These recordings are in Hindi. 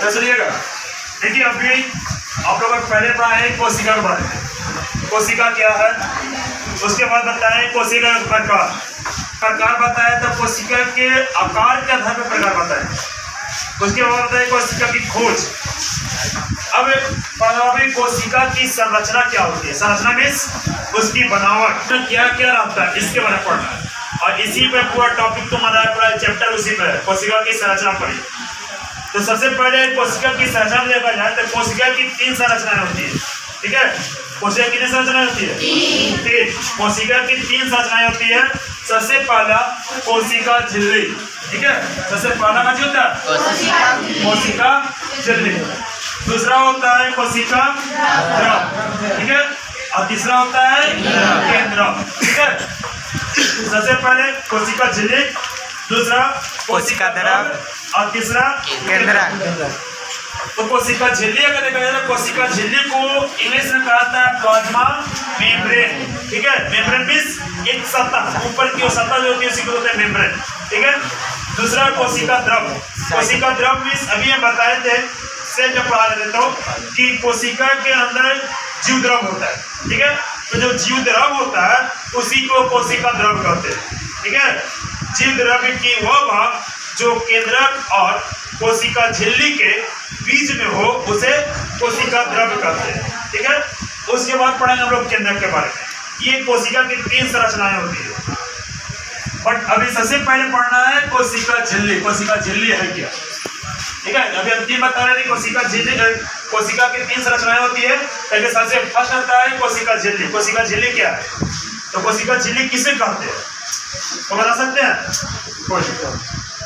तो चलिएगा देखिए, अभी आप लोग पहले पढ़ा है कोशिका के बारे में। कोशिका क्या है, उसके बाद बताएं कोशिका का प्रकार बताया, तो कोशिका के आकार के आधार पर प्रकार बताएं। उसके बाद बताएं कोशिका की खोज। अब कोशिका की संरचना क्या होती है, संरचना मीन्स उसकी बनावट, तो क्या क्या रहता है, इसके बारे में पढ़ना है। और इसी पे पूरा टॉपिक तुम्हारा पूरा चैप्टर उसी पे है, कोशिका की संरचना पढ़ी। तो सबसे पहले कोशिका की संरचना देखा जाए तो कोशिका की 3 संरचनाएं होती है। ठीक है, कोशिका की कितनी संरचनाएं होती है? 3। कोशिका की 3 संरचनाएं होती है। सबसे पहला कोशिका झिल्ली। ठीक है, सबसे पहला क्या होता है? कोशिका झिल्ली। दूसरा होता है कोशिका द्रव। ठीक है, और तीसरा होता है केंद्र। ठीक है, सबसे पहले कोशिका झिल्ली, दूसरा कोशिका द्रव और तीसरा केंद्र। तो कोशिका झिल्ली अगर देखा जाए तो कोशिका झिल्ली को इंग्लिश में कहा जाता है प्लाज्मा मेम्ब्रेन। ठीक है, मेम्ब्रेन मींस एक सतह, ऊपर की सतह जो होती है उसी को बोलते हैं मेम्ब्रेन। ठीक है, दूसरा कोशिका द्रव। कोशिका द्रव मींस अभी हम बताए थे से जब पढ़ा देता हूँ कि कोशिका के अंदर जीव द्रव होता है। ठीक है, तो जो जीव द्रव होता है उसी को कोशिका द्रव कहते हैं। ठीक है, जीव द्रव की वह भाग जो केंद्रक और कोशिका झिल्ली के बीच में हो उसे कोशिका द्रव कहते हैं। ठीक है, उसके बाद पढ़ेंगे हम लोग केंद्रक के बारे में। ये कोशिका की 3 संरचनाएं होती है, बट अभी सबसे पहले पढ़ना है कोशिका झिल्ली। कोशिका झिल्ली है क्या? ठीक है, अभी हम 3 बता रहे थे कोशिका झिल्ली। कोशिका की 3 संरचनाएं होती है, पहले सबसे फर्स्ट आता है कोशिका झिल्ली। कोशिका झिल्ली क्या है? तो कोशिका झिल्ली किसे कहते हैं, तो बता सकते हैं?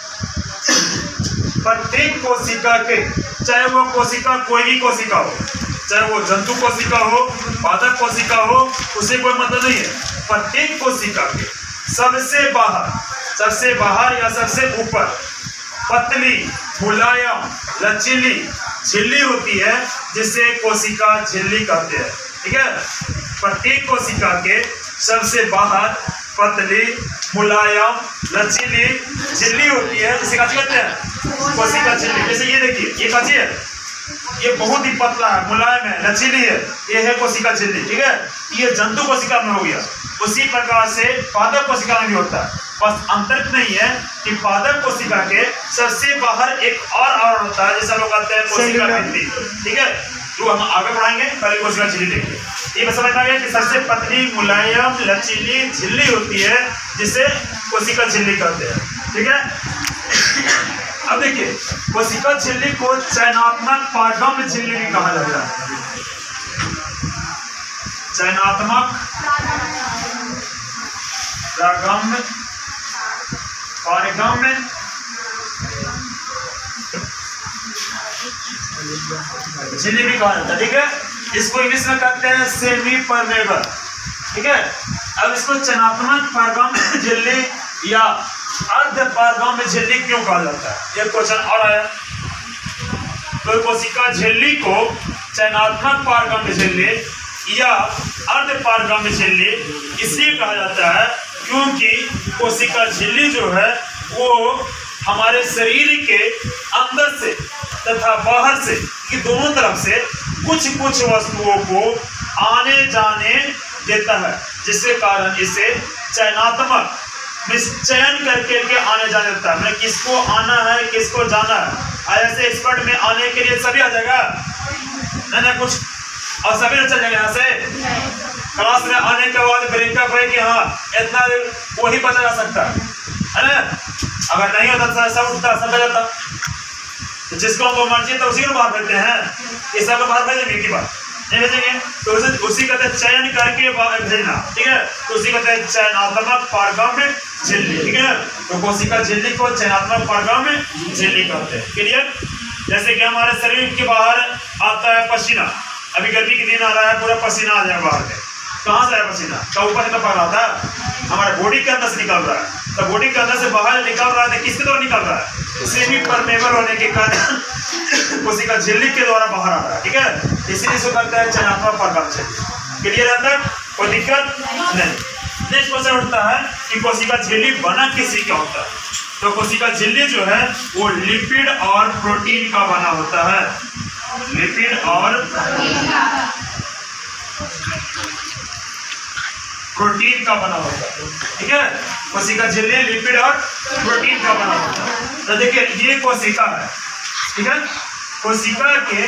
प्रत्येक कोशिका के, चाहे वो कोशिका कोई भी कोशिका हो, चाहे वो जंतु कोशिका हो, पादप कोशिका हो, उसे कोई मतलब नहीं है। प्रत्येक कोशिका के सबसे बाहर या सबसे ऊपर पतली, मुलायम, लचीली झिल्ली होती है जिसे कोशिका झिल्ली कहते हैं। ठीक है, प्रत्येक कोशिका के सबसे बाहर पतली, मुलायम, लचीली झिल्ली होती है जिसे क्या कहते हैं? कोशिका झिल्ली। जैसे ये देखिए, ये काची है, ये बहुत ही पतला है, मुलायम है, लचीली है, ये है कोशिका झिल्ली। ठीक है, ये जंतु कोशिका में हो गया। उसी प्रकार से पादप कोशिका में भी होता है, बस अंतर नहीं है कि पादप कोशिका के सबसे बाहर एक और आवरण होता है जिसे लोग कहते हैं कोशिका भित्ति। ठीक है, जो हम आगे बढ़ाएंगे, पहले कोशिका झिल्ली देखिए। ये समझ में आ गया कि सबसे पतली, मुलायम, लचीली झिल्ली होती है जिसे कोशिका झिल्ली कहते हैं। ठीक है, अब देखिए कोशिका झिल्ली को चयनात्मक पारगम्य झिल्ली भी कहा जाता है। चयनात्मक पारगम्य झिल्ली भी कहा जाता है। ठीक है, इसको इंग्लिश में कहते हैं सेमी परमेबल। ठीक है, अब इसको चयनात्मक पारगम्य झिल्ली या अर्ध पारगम्य झिल्ली क्यों कहा जाता है? ये क्वेश्चन और आया। तो कोशिका झिल्ली को चयनात्मक पारगम्य झिल्ली या अर्ध पारगम्य झिल्ली इसलिए कहा जाता है क्योंकि कोशिका झिल्ली जो है वो हमारे शरीर के अंदर से तथा बाहर से कि दोनों तरफ से कुछ वस्तुओं को आने जाने देता है, जिसके कारण इसे चयनात्मक चयन करके के आने जाने देता है। मतलब किसको आना है, किसको जाना है। ऐसे एक्सपर्ट में आने के लिए सभी आ जाएगा ना कुछ, और सभी चल जाएगा यहाँ से। क्लास में आने के बाद ब्रेकअप है कि हाँ इतना वही बचा जा सकता है ना। अगर नहीं होता तो सब उठता, सब जाता। तो जिसको वो मर्जी तो उसी को बाहर भेजते हैं, इस सब को बाहर भेजेंगे की बात नहीं भेजेंगे, तो उसी कहते हैं चयन करके भेजना। ठीक है, तो उसी कहते हैं चयनात्मक पारगम्य झिल्ली। ठीक है, तो कोशिका झिल्ली को चयनात्मक पारगम्य झिल्ली कहते हैं। क्लियर? जैसे कि हमारे शरीर के बाहर आता है पसीना, अभी गर्मी के दिन आ रहा है, पूरा पसीना आ जाए बाहर में। कहाँ से आया पसीना? क्या ऊपर से पकड़ रहा था, हमारे बॉडी के अंदर से निकल रहा है। तो बॉडी के अंदर से बाहर निकल रहा है, किसके द्वारा निकल रहा है? सेमी परमेबल होने के कारण कोशिका झिल्ली के द्वारा बाहर आ रहा है। ठीक है, इसीलिए इसको कहते हैं चयनात्मक पारगम्य झिल्ली। क्लियर है तक? कोई दिक्कत नहीं। नेक्स्ट क्वेश्चन उठता है कि कोशिका झिल्ली बना किसी का होता है। तो कोशिका झिल्ली जो है वो लिपिड और प्रोटीन का बना होता है। लिपिड और प्रोटीन का बना होता है। ठीक है, कोशिका झिल्ली लिपिड और प्रोटीन का बना होता है। तो देखिए ये कोशिका है। ठीक है, कोशिका के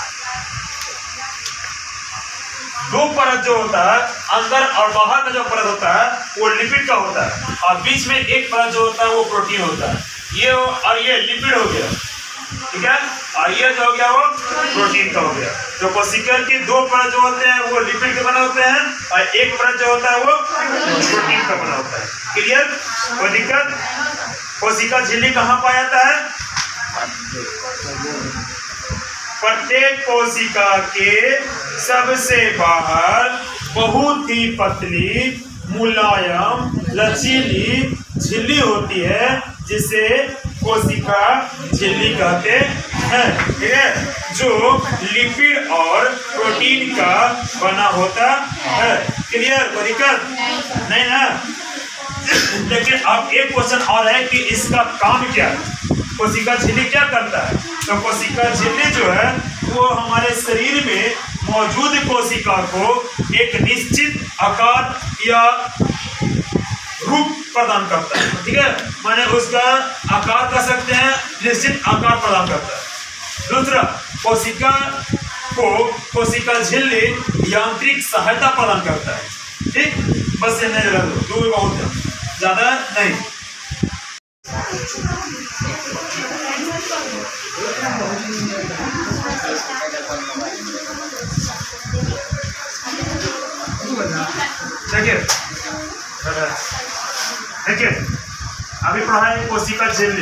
दो परत जो होता है, अंदर और बाहर का जो परत होता है वो लिपिड का होता है, और बीच में एक परत जो होता है वो प्रोटीन होता है। ये और ये लिपिड हो गया। ठीक है, और ये जो हो गया वो प्रोटीन का हो गया। तो कोशिका की दो परत जो होते हैं वो लिपिड के बना होते हैं, और एक परत जो होता है वो प्रोटीन का बना होता है। क्लियर? कोई दिक्कत? कोशिका झिल्ली कहाँ पाया जाता है? प्रत्येक कोशिका के सबसे बाहर बहुत ही पतली, मुलायम, लचीली झिल्ली होती है, जिसे कोशिका झिल्ली कहते हैं। ठीक है, जो लिपिड और प्रोटीन का बना होता है। क्लियर? कोई दिक्कत नहीं ना? लेकिन अब एक क्वेश्चन और है कि इसका काम क्या है, कोशिका झिल्ली क्या करता है? तो कोशिका झिल्ली जो है वो हमारे शरीर में मौजूद कोशिका को एक निश्चित आकार या रूप प्रदान करता है। ठीक है, माने उसका आकार कह सकते हैं, निश्चित आकार प्रदान करता है। दूसरा, कोशिका को कोशिका झिल्ली यांत्रिक सहायता प्रदान करता है। ठीक, बस ये नहीं रख दो, दूर बहुत ज्यादा नहीं। देखिए अभी पढ़ा है कोशिका झिल्ली।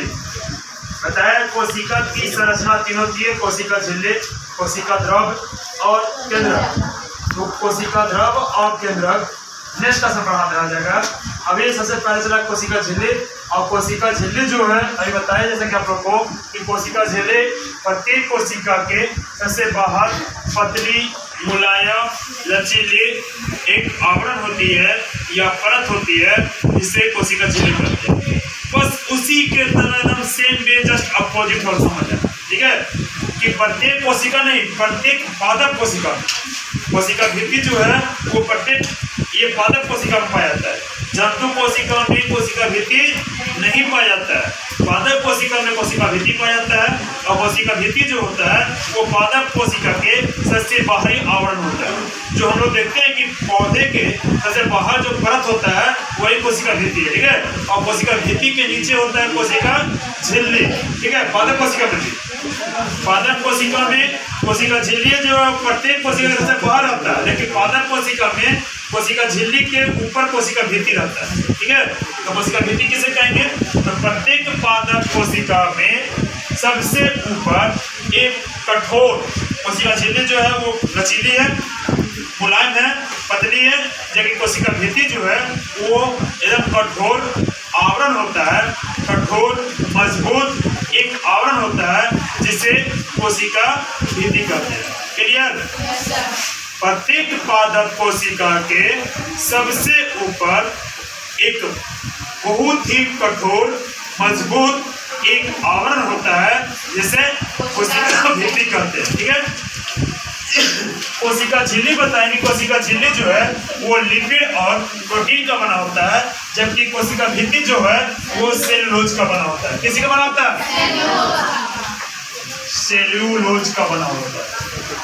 बताया कोशिका की संरचना तीन होती है, कोशिका झिल्ली, कोशिका द्रव और केंद्रक। तो कोशिका द्रव और केंद्रक नेक्स्ट का पढ़ा जाएगा। अभी सबसे पहले चला कोशिका झिल्ली। और कोशिका झिल्ली जो है अभी बताया जैसे कि आप लोग को कि कोशिका झिल्ली प्रत्येक कोशिका के सबसे बाहर पतली, मुलायम, लचीली एक आवरण होती है या परत होती है, जिसे कोशिका झिल्ली कहते हैं। बस उसी के तरह एकदम सेम वे, जस्ट अपोजिट और समझ। ठीक है, कि प्रत्येक कोशिका नहीं, प्रत्येक पादप कोशिका भित्ति जो है वो प्रत्येक ये पादप कोशिका में पाया जाता है। जंतु कोशिका में कोशिका भित्ति नहीं पाया जाता है, पादप कोशिका में कोशिका भित्ति पाया जाता है। और कोशिका भित्ति जो होता है वो पादप कोशिका के सबसे बाहरी आवरण होता है। जो हम लोग देखते हैं कि पौधे के सबसे बाहर जो परत होता है वही कोशिका भित्ति है। ठीक है, और कोशिका भित्ति के नीचे होता है कोशिका झिल्ली। ठीक है, पादप कोशिका भित्ति, पादप कोशिका में कोशिका झिल्ली जो प्रत्येक कोशिका के सबसे बाहर होता है, लेकिन पादप कोशिका में कोशिका झिल्ली के ऊपर कोशिका भित्ति रहता है। ठीक है, तो कोशिका भित्ति किसे कहेंगे? तो प्रत्येक पादप कोशिका में सबसे ऊपर एक कठोर कोशिका झिल्ली जो है वो लचीली है, मुलायम है, पतली है, जबकि कोशिका भित्ति जो है वो एकदम कठोर आवरण होता है, कठोर मजबूत एक आवरण होता है, जिसे कोशिका भित्ति कहते हैं। क्लियर? प्रत्येक पादप कोशिका के सबसे ऊपर एक बहुत ही कठोर मजबूत एक आवरण होता है, जिसे कोशिका भित्ति कहते हैं। ठीक है, कोशिका झिल्ली बताएंगे। कोशिका झिल्ली जो है वो लिपिड और प्रोटीन का बना होता है, जबकि कोशिका भित्ति जो है वो सेलुलोज का बना होता है। किसी का बना होता है? सेल्यूलोज का बना होता है।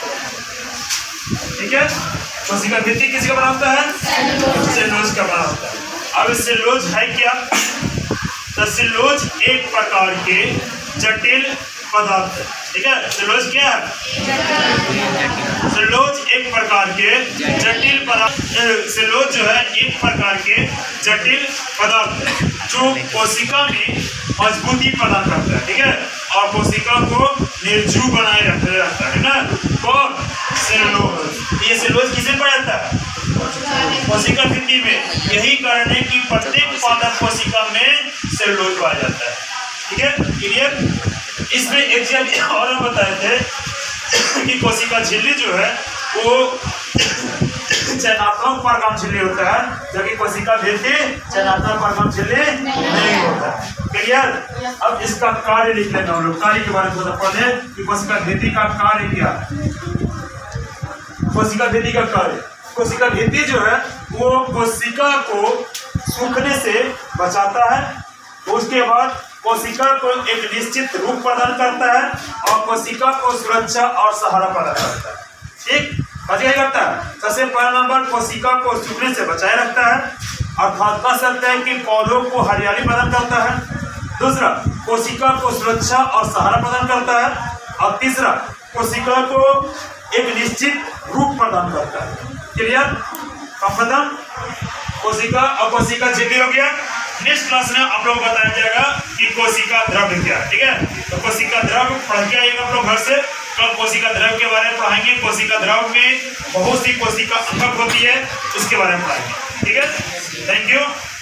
ठीक है, कोशिका भित्ति किसी का बना होता है? सेल्यूलोज का बना होता है। अब सेल्यूलोज है क्या? तो सेल्यूलोज एक प्रकार के जटिल पदार्थ है। ठीक है, सेल्यूलोज क्या है? सेल्यूलोज एक प्रकार के जटिल पदार्थ। सेल्यूलोज जो है एक प्रकार के जटिल पदार्थ है जो कोशिका में मजबूती प्रदान करता है। ठीक है, और कोशिका को निर्जीव बनाए रखता है ना। कौन? सेल्यूलोज। ये सेल्यूलोज किसे पाया जाता है? कोशिका भित्ति में। यही कारण है कि प्रत्येक पादप कोशिका में सेल्यूलोज पाया जाता है। ठीक है, क्लियर? इसमें एक चीज और बताए थे कि कोशिका झिल्ली जो है वो चयनात्मक परमाणु झिल्ली होता है, जबकि कोशिका भित्ति चयनात्मक परमाणु झिल्ली नहीं होता। क्लियर? अब इसका कार्य लिख लेना हम लोग, कार्य के बारे में थोड़ा पढ़े कि कोशिका भित्ति का कार्य क्या है। कोशिका भित्ति का कार्य, कोशिका भित्ति जो है वो कोशिका को सूखने से बचाता है, उसके बाद कोशिका को एक निश्चित रूप प्रदान करता है और कोशिका को सुरक्षा और सहारा प्रदान करता है। ठीक, क्या करता है? सबसे पहला नंबर कोशिका को सूखने से बचाए रखता है, अर्थात कह सकते हैं कि पौधों को हरियाली प्रदान करता है। दूसरा, कोशिका को सुरक्षा और सहारा प्रदान करता है, और तीसरा, कोशिका को एक निश्चित रूप प्रदान करता है। क्लियर? खत्म? कोशिका और कोशिका झिल्ली हो गया। नेक्स्ट क्लास में आप लोग बताया जाएगा कि कोशिका द्रव्य क्या है। ठीक है, तो कोशिका द्रव्य पढ़ के आइएगा आप लोग घर से। कल कोशिका द्रव्य के बारे में पढ़ाएंगे। कोशिका द्रव्य में बहुत सी कोशिका अंगक होती है, उसके बारे में पढ़ाएंगे। ठीक है, थैंक यू।